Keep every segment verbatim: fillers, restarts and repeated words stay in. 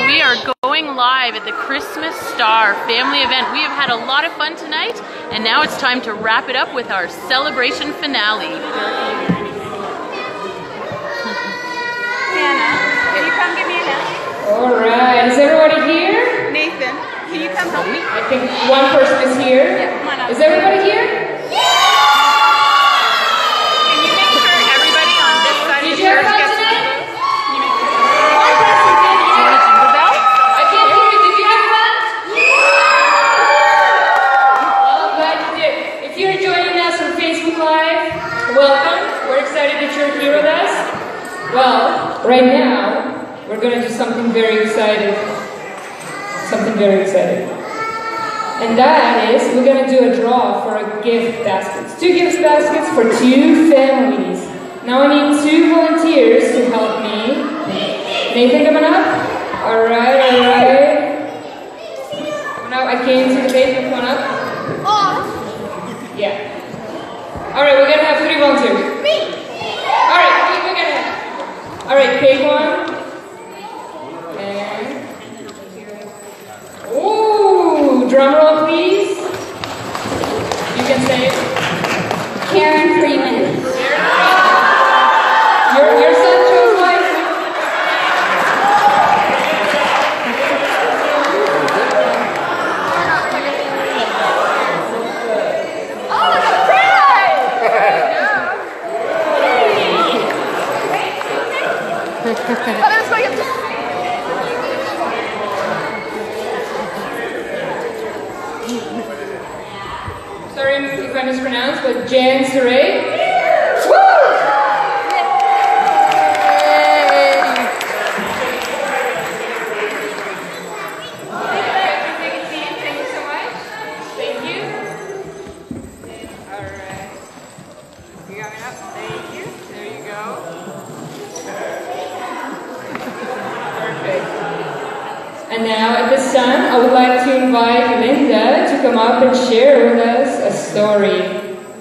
we are going live at the Christmas Star family event. We have had a lot of fun tonight, and now it's time to wrap it up with our celebration finale. Hannah, can you come give me a hand? All right, is everybody here? Nathan, can you come help me? I think one person is here. Yeah, come on up. Is everybody here? Can you make sure everybody on this side of the church gets to the booth? Can you make sure? One person did. You want to jingle bell? I can't hear you. Did you have fun? Yeah! Well, glad you did. If you're joining us on Facebook Live, welcome. We're excited that you're here with us. Well, right now, we're going to do something very exciting. Something very exciting. And that is, we're going to do a draw for a gift baskets. Two gift baskets for two families. Now I need two volunteers to help me. Nathan coming up? Alright, alright. Coming up, I can't see the basement coming up. Yeah. Alright, we're going to have three volunteers. Me! Alright, we're going to have. Alright, pick one. Ooh, drum roll, please. You can say it. Karen Freeman. Your, your son chose life. Oh, look at the prize! Oh, let's go get this. Sorry if I mispronounced, but Jan Saray. Woo! Thank you so much. Thank you. All right. You got me up. Thank you. There you go. Perfect. And now at this time, I would like to invite Linda to come up and share with us a story.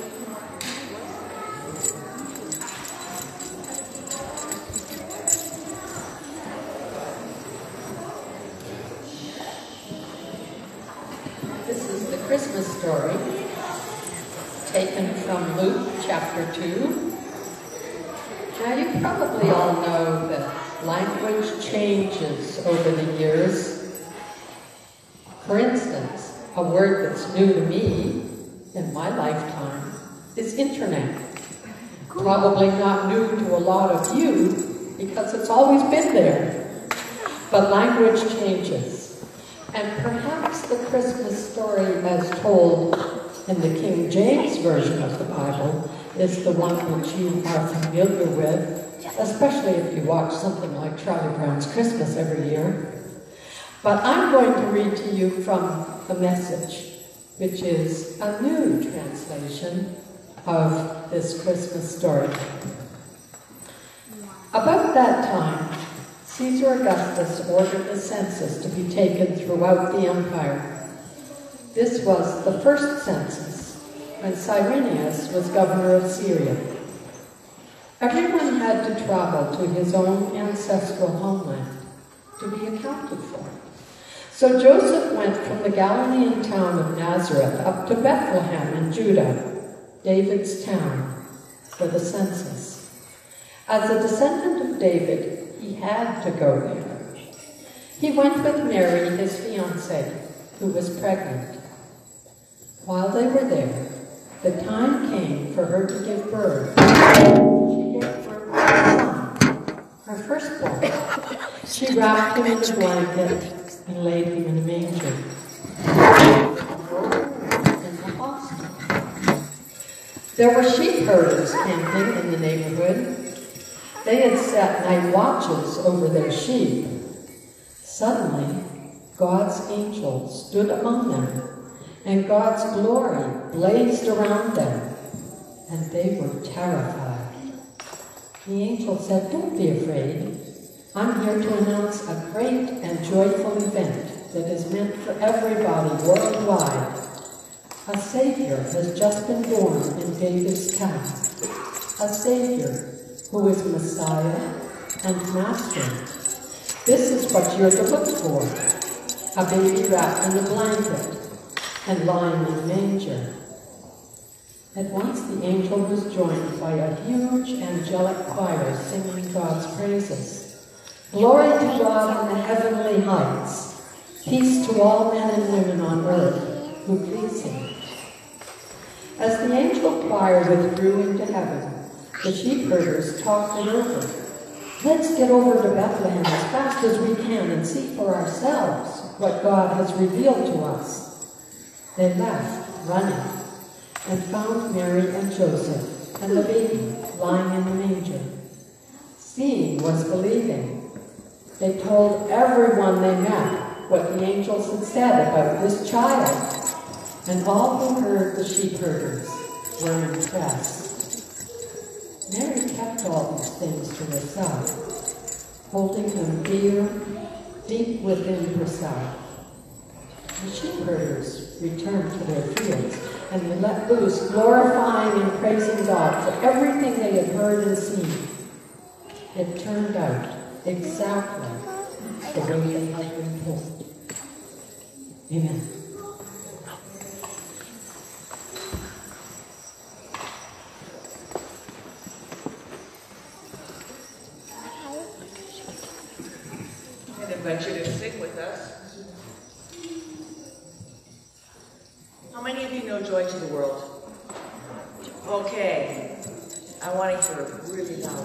This is the Christmas story, taken from Luke chapter two. Now you probably all know that language changes over the years. For instance, a word that's new to me in my lifetime is internet. Probably not new to a lot of you because it's always been there. But language changes. And perhaps the Christmas story as told in the King James Version of the Bible is the one which you are familiar with, especially if you watch something like Charlie Brown's Christmas every year. But I'm going to read to you from the Message, which is a new translation of this Christmas story. About that time, Caesar Augustus ordered a census to be taken throughout the empire. This was the first census, when Cyrenius was governor of Syria. Everyone had to travel to his own ancestral homeland to be accounted for. So Joseph went from the Galilean town of Nazareth up to Bethlehem in Judah, David's town, for the census. As a descendant of David, he had to go there. He went with Mary, his fiancée, who was pregnant. While they were there, the time came for her to give birth. She gave birth to a son, her firstborn. She wrapped him in a blanket and laid him in a manger. In the hospital. There were sheep herders camping in the neighborhood. They had set night watches over their sheep. Suddenly, God's angel stood among them, and God's glory blazed around them, and they were terrified. The angel said, "Don't be afraid. I'm here to announce a great and joyful event that is meant for everybody worldwide. A Savior has just been born in David's town, a Savior who is Messiah and Master. This is what you're to look for, a baby wrapped in a blanket and lying in a manger. At once the angel was joined by a huge angelic choir singing God's praises. Glory to God in the heavenly heights, peace to all men and women on earth who please him. As the angel choir withdrew into heaven, the sheep herders talked it over. Let's get over to Bethlehem as fast as we can and see for ourselves what God has revealed to us. They left, running, and found Mary and Joseph and the baby lying in the manger. Seeing was believing. They told everyone they met what the angels had said about this child, and all who heard the sheep herders were impressed. Mary kept all these things to herself, holding them dear, deep within herself. The sheep herders returned to their fields, and they let loose, glorifying and praising God for everything they had heard and seen. It turned out exactly the way they had been told. Amen. I invite you to sing with us. How many of you know Joy to the World? Okay. I want to hear it really loud.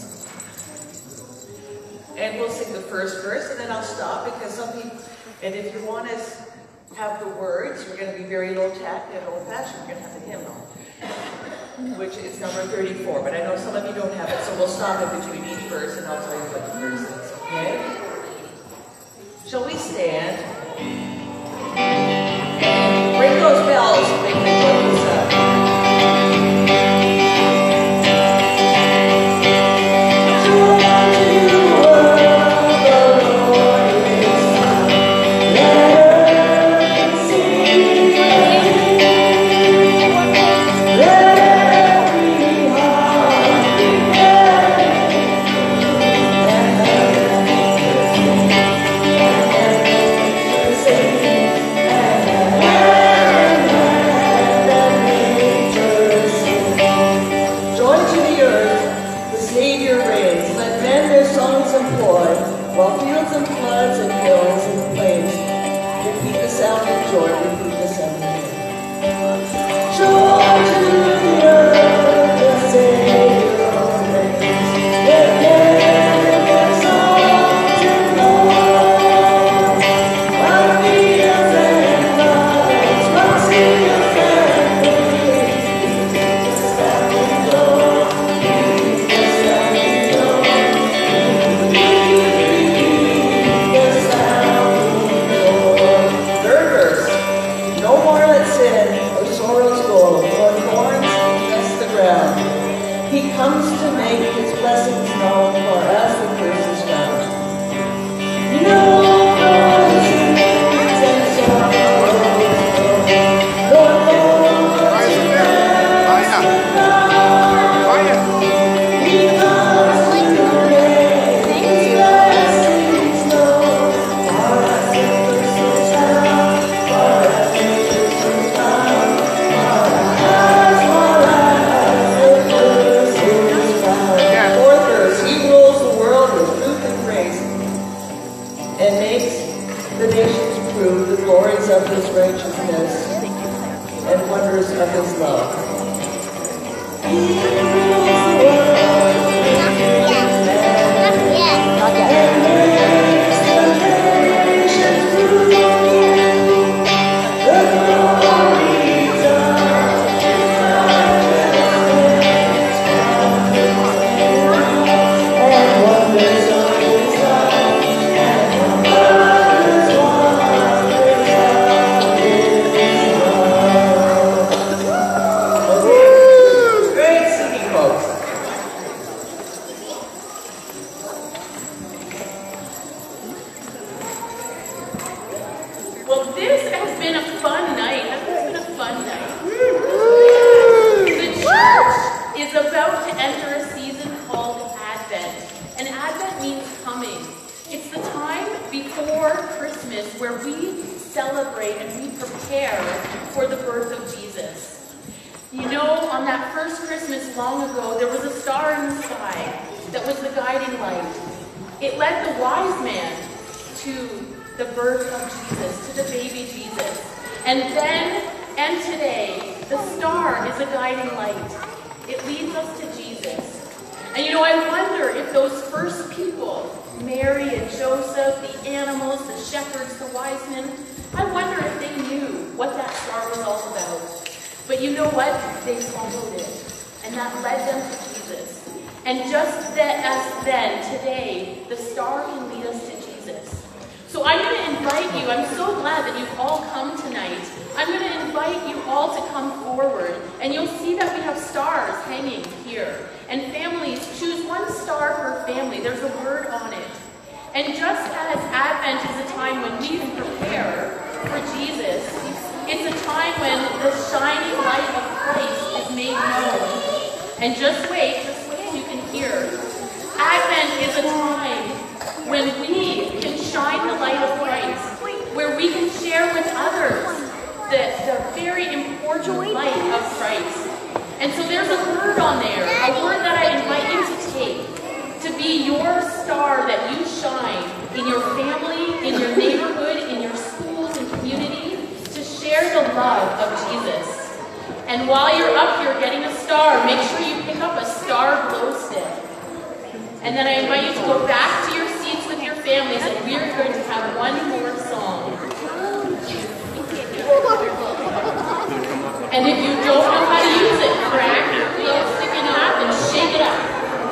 And we'll sing the first verse, and then I'll stop, because some people, and if you want to have the words, we're going to be very low-tech and old-fashioned. We're going to have the hymnal, which is number thirty-four, but I know some of you don't have it, so we'll stop in between each verse, and I'll tell you what the verse is, okay? Shall we stand? Ring those bells so they can wake us up. Baptist, where we celebrate and we prepare for the birth of Jesus. You know, on that first Christmas long ago, there was a star in the sky that was the guiding light. It led the wise man to the birth of Jesus, to the baby Jesus. And then and today, the star is a guiding light. It leads us to Jesus. And you know, I wonder if those first people, Mary and Joseph, the animals, the shepherds, the wise men, I wonder if they knew what that star was all about. But you know what? They followed it. And that led them to Jesus. And just that as then, today, the star can lead us to Jesus. So I'm going to invite you, I'm so glad that you've all come tonight. I'm going to invite you all to come forward. And you'll see that we have stars hanging here. And families, choose one star per family. There's a word on it. And just as Advent is a time when we prepare for Jesus, it's a time when the shining light of Christ is made known. And just wait, just wait, you can hear. Advent is a time when we can shine the light of Christ, where we can share with others the, the very important light of Christ. And so there's a word on there, a word that I invite you to take, to be your star that you shine in your family, in your neighborhood, in your schools and community, to share the love of Jesus. And while you're up here getting a star, make sure you pick up a star glow stick. And then I invite you to go back to your seats with your families, and we're going to have one more song. And if you don't know how to use it, crack your glow stick in half and shake it up.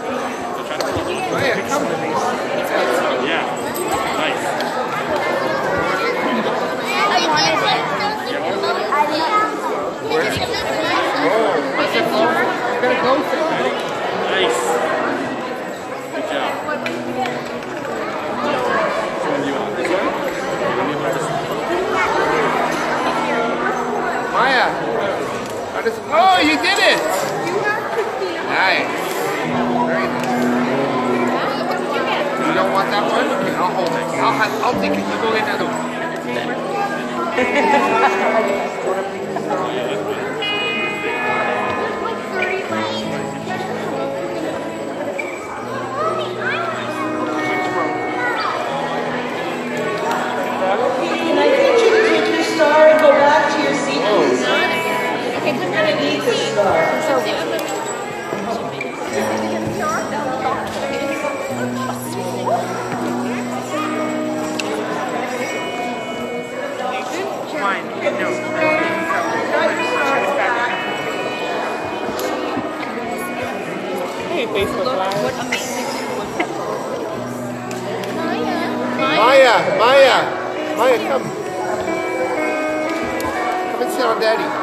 Yeah, nice. I wanted it. Oh, what's it for? You're gonna go for it. Nice. Good job. Which one do you want? This one? Maya. Oh, you did it! Nice. Very nice. You don't want that one? Okay, I'll hold it. I'll, have, I'll take it. You go get the other one. Can I get you to take your star and go back to your seat, please? You're going to need this star. One. No. Hey, Facebook Live. What amazing. Maya, Maya, Maya, come. Come and sit on Daddy.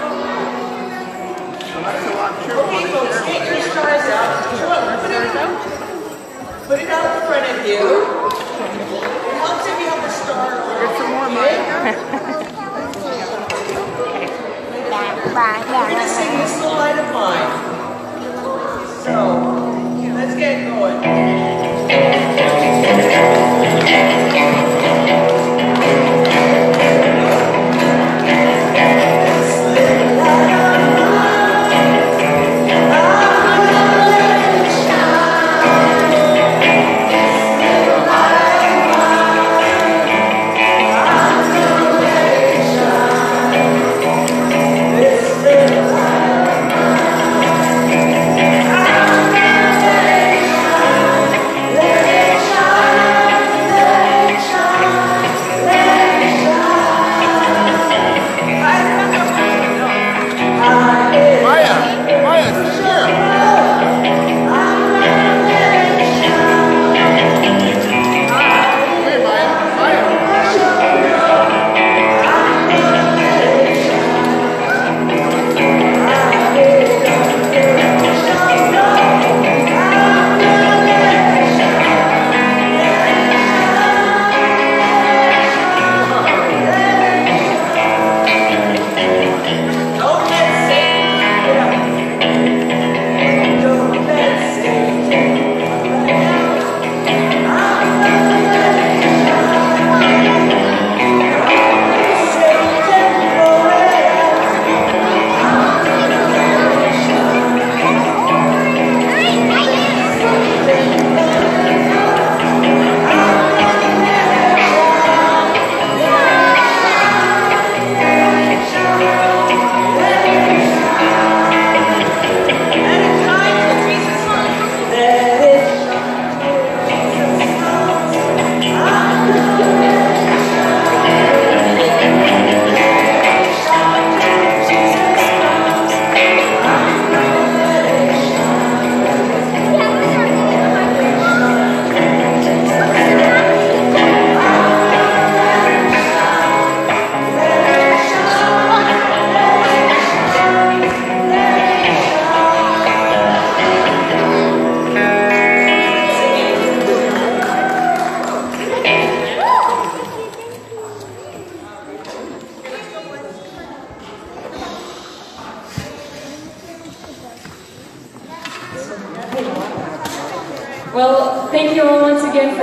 Okay, folks, get your stars out. Put it out. Put it out in front of you. It helps if you have a star on. Get some more, Maya. We're going to sing this little light of mine. So, let's get going. Let it shine.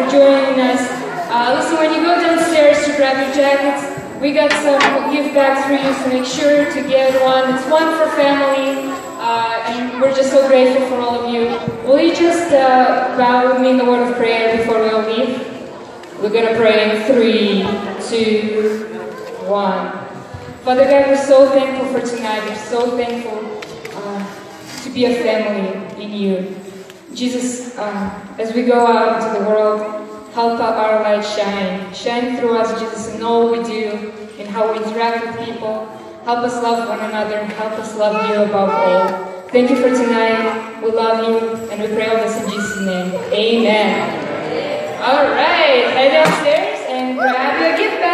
joining us. Uh, listen, when you go downstairs to grab your jackets, we got some gift bags for you, so make sure to get one. It's one for family, uh, and we're just so grateful for all of you. Will you just uh, bow with me in the word of prayer before we all leave? We're going to pray in three, two, one. Father God, we're so thankful for tonight. We're so thankful uh, to be a family in you. Jesus, uh, as we go out into the world, help our light shine. Shine through us, Jesus, in all we do, in how we interact with people. Help us love one another and help us love you above all. Thank you for tonight. We love you and we pray all this in Jesus' name. Amen. All right, head downstairs and grab your gift bag.